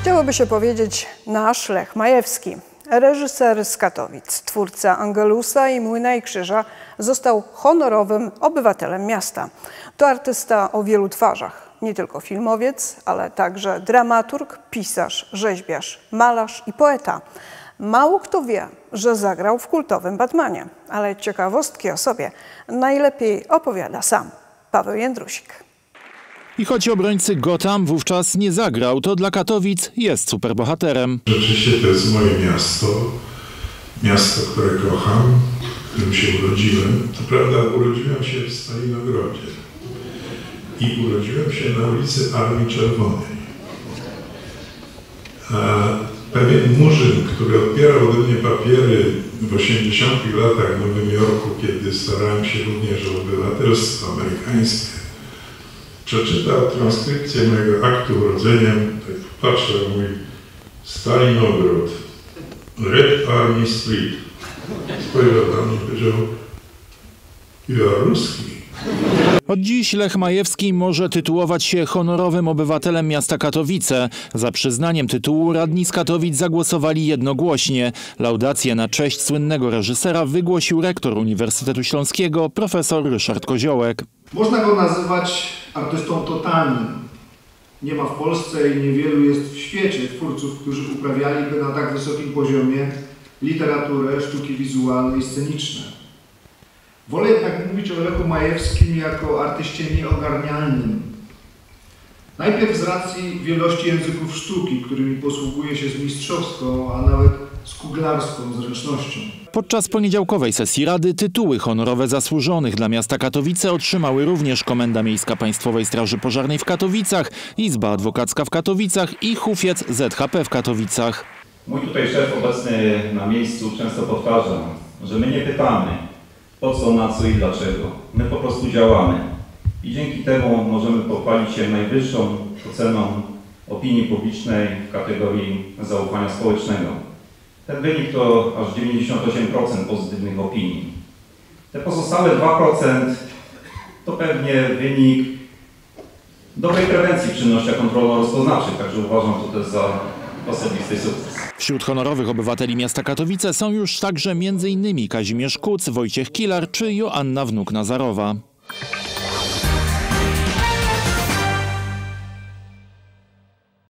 Chciałoby się powiedzieć nasz Lech Majewski. Reżyser z Katowic, twórca Angelusa i Młyna i Krzyża, został honorowym obywatelem miasta. To artysta o wielu twarzach. Nie tylko filmowiec, ale także dramaturg, pisarz, rzeźbiarz, malarz i poeta. Mało kto wie, że zagrał w kultowym Batmanie, ale ciekawostki o sobie najlepiej opowiada sam Paweł Jędrusik. I choć obrońcy Gotham wówczas nie zagrał, to dla Katowic jest superbohaterem. Rzeczywiście to jest moje miasto, które kocham, w którym się urodziłem. To prawda, urodziłem się w Stalinogrodzie i urodziłem się na ulicy Armii Czerwonej. Pewien murzyn, który odbierał ode mnie papiery w 80 latach w Nowym Jorku, kiedy starałem się również o obywatelstwo amerykańskie, przeczytał transkrypcję mojego aktu urodzenia, tak patrzył, mówi: Stalinogród, Red Army Street. Spojrzał na mnie i powiedział: ja ruski. Od dziś Lech Majewski może tytułować się honorowym obywatelem miasta Katowice. Za przyznaniem tytułu radni z Katowic zagłosowali jednogłośnie. Laudację na cześć słynnego reżysera wygłosił rektor Uniwersytetu Śląskiego, profesor Ryszard Koziołek. Można go nazywać artystą totalnym. Nie ma w Polsce i niewielu jest w świecie twórców, którzy uprawialiby na tak wysokim poziomie literaturę, sztuki wizualne i sceniczne. Wolę jednak mówić o Lechu Majewskim jako artyście nieogarnialnym. Najpierw z racji wielości języków sztuki, którymi posługuje się z mistrzowską, a nawet z kuglarską zręcznością. Podczas poniedziałkowej sesji Rady tytuły honorowe zasłużonych dla miasta Katowice otrzymały również Komenda Miejska Państwowej Straży Pożarnej w Katowicach, Izba Adwokacka w Katowicach i Hufiec ZHP w Katowicach. Mój tutaj szef obecny na miejscu często powtarza, że my nie pytamy po co, na co i dlaczego. My po prostu działamy. I dzięki temu możemy pochwalić się najwyższą oceną opinii publicznej w kategorii zaufania społecznego. Ten wynik to aż 98% pozytywnych opinii. Te pozostałe 2% to pewnie wynik dobrej prewencji w czynnościach kontrolno-rozpoznawczych, także uważam to też za osobisty sukces. Wśród honorowych obywateli miasta Katowice są już także m.in. Kazimierz Kuc, Wojciech Kilar czy Joanna Wnuk-Nazarowa.